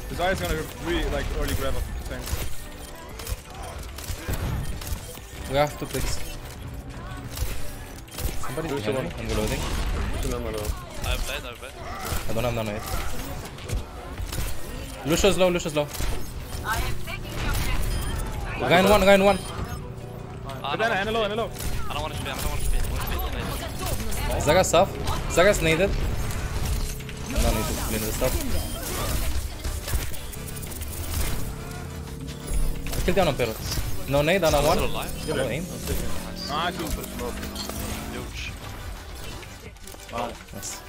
This guy is gonna really like early grab up the thing. We have 2 picks. Somebody's behind me. I'm reloading. I have blade. I don't have nano yet. Lucia's low. Guy in one. And low. I don't want to speed. Zaga's soft. Zaga's naded. No need to clean this up. Kill down on payload. No nade on a one. No aim. Ah, huge. Huge. Wow. Nice.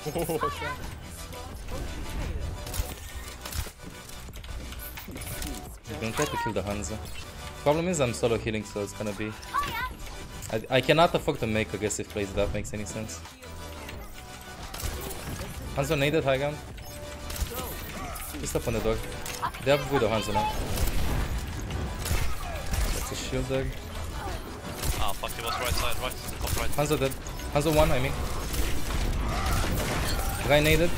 I'm gonna try to kill the Hanzo. Problem is I'm solo healing, so it's gonna be... I cannot afford to make aggressive plays if that makes any sense. Hanzo naded high ground. Just up on the door. They have Widow Hanzo now. That's a shield there. Ah, fuck, he was right side, top right. Hanzo dead. Hanzo 1, I mean. Guy naded.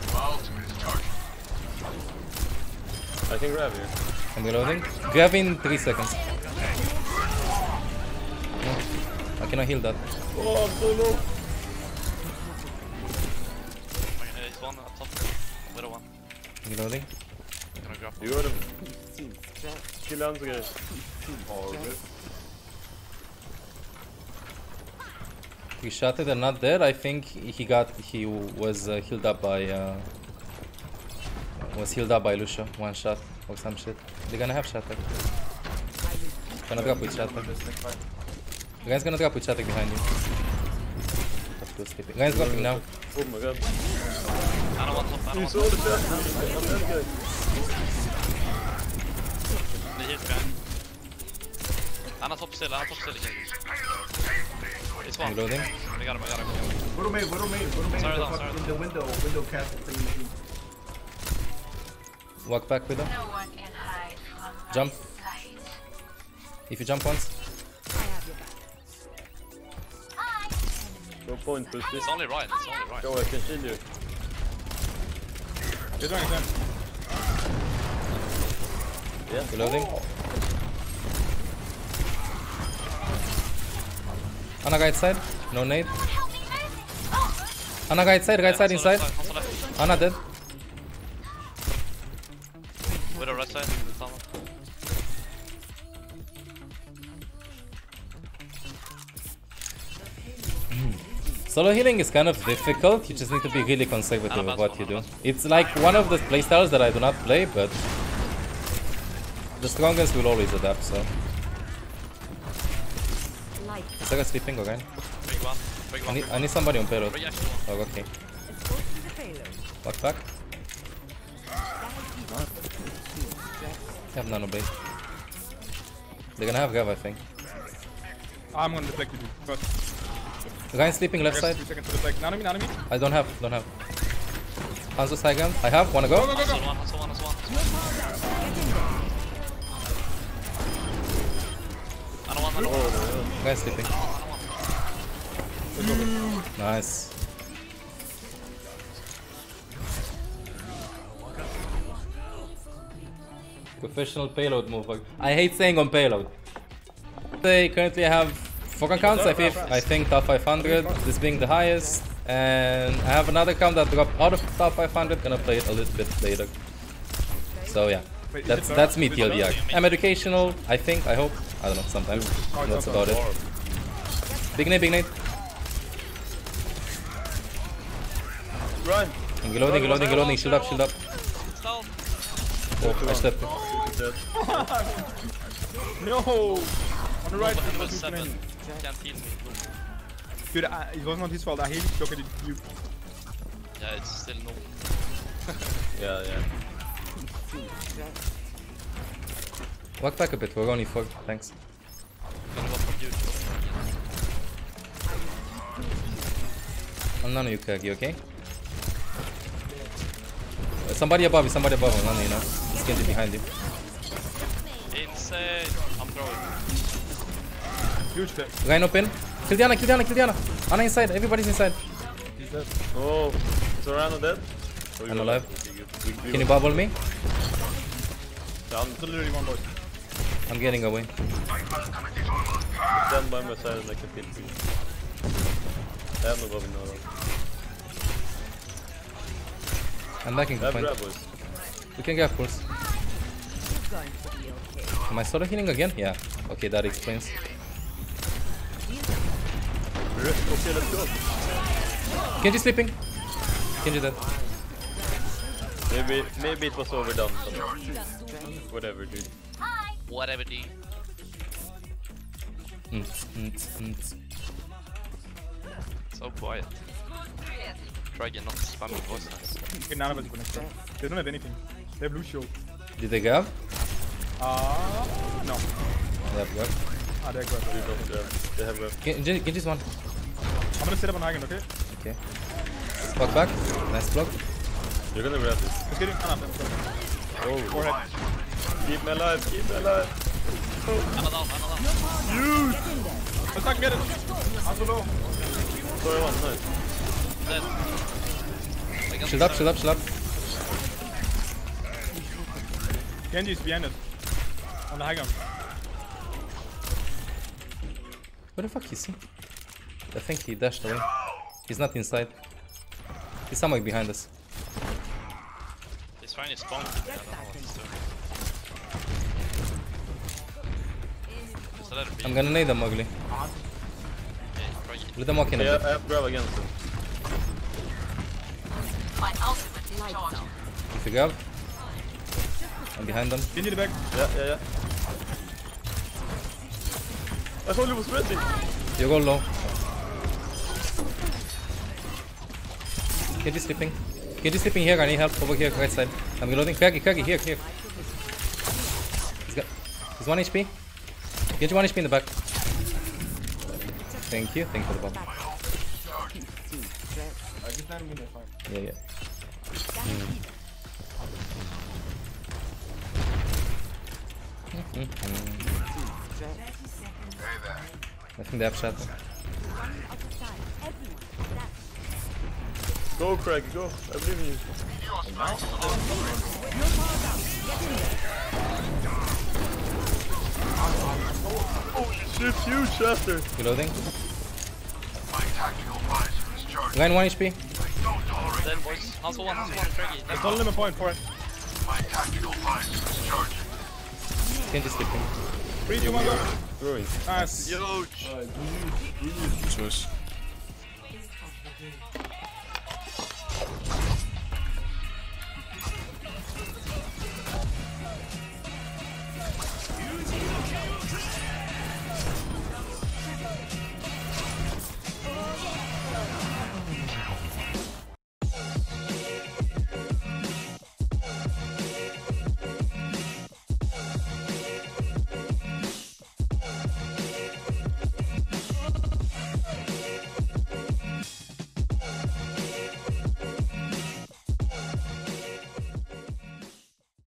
I can grab you. I'm reloading. Grab in 3 seconds. No, I cannot heal that. Oh, I'm so low. He's one up top. Widow one. Reloading. I'm gonna grab You got him. Kill Hanzo, guys. Oh, good. He shot it and not dead. I think he was healed up by Lucio. One shot or some shit. They're gonna have shatter. Gonna drop with shatter. The guy's gonna drop with shatter behind you. Guy's dropping now. Oh my god. I don't want top. You saw the shot. I'm dead, guys. The hit guy. Han top still, Genji. It's one. Reloading. I got him. Widow mate. Sorry, The down, fuck sorry. in the window cast for you. Walk back with him. Jump. If you jump once. No point, pussy. It's only right. Go, I can shield you. He's doing it. Yeah. Reloading. Ana right side. No nade. Ana right side inside. Ana dead. Widow right side. Solo healing is kind of difficult, you just need to be really conservative with what you do. It's like one of the playstyles that I do not play, but the strongest will always adapt, so. Is there a sleeping again? Big one. I need somebody on payload. Oh, okay. Walk back. They have nano base. They're gonna have Gav, I think. I'm gonna deflect you first. The guy sleeping left side. 3 seconds to deflect. Nano me. I don't have. Hanzo's high ground. I have. Wanna go? One. I don't want. Guy's sleeping. Nice. Professional payload mover. I hate saying on payload. They currently have 4 accounts, I think top 500, this being the highest. And I have another account that dropped out of top 500, gonna play it a little bit later. So yeah, that's me TLDR. I'm educational, I think, I hope. I don't know, sometimes. That's about it. Big nade. Run! I'm reloading, shield up. Oh, I stepped. No! On the right. mL7 can't heal me. Dude, it was not his fault. I hate it. Look at you. Yeah, it's still no. Yeah. Walk back a bit, we're only 4, thanks. Gonna go for you. I'm none of you, Kagi, okay? Somebody above you, none of you now. It's Genji behind you. Insane. I'm throwing. Huge flip. Rhino pin. Kill Diana. Ana inside, everybody's inside. He's dead. Oh, is Orano dead? I'm alive. Can you bubble me? There's literally one boy. I'm getting away. Stand by my side and I can pin for you. I have no bow now though. I'm backing the point. Grab boys. We can get pulse. Am I sort of healing again? Yeah. Okay, that explains. Okay, let's go. Genji sleeping. Genji dead. Maybe it was overdone, but whatever, dude. Whatever, dude. So quiet. Try again, not spamming voice lines. Okay, none of us connect. They don't have anything. They have blue shield. Did they grab? No. They have grab. They're good. They have grab. Genji's one. I'm gonna set up on Hagen, okay? Okay. Block back. Nice block. You're gonna grab this. Let's get him. Oh, Forehead. keep me alive, keep me alive. I'm alive. Let's not get it. I'm so low. Sorry, one, nice. Dead. Shield up, shield up, shield up. Genji's behind us. On the high ground. Where the fuck is he? I think he dashed away. He's not inside. He's somewhere behind us. He's trying to spawn. I don't know what he's doing. Just let it be. I'm gonna nade them ugly. Okay, try it. Let them walk in a Yeah, bit. I have grab against him. If you grab. I'm behind them. Genji the back. Yeah. I thought he was ready. You go low. Genji sleeping. Genji sleeping here, I need help over here, right side. I'm reloading. Fergie, here. He's 1 HP. Genji 1 HP in the back. Thank you for the bomb. Yeah. I think they have shot. Go, Craig, go. I believe in you. Oh shit, huge after. Reloading. Line 1 HP. Dead, boys. Hansel 1, Craigie. There's no limit point for it. Genji sleeping. 3, 2, 1, go. Throwing. Nice. Huge. Choice.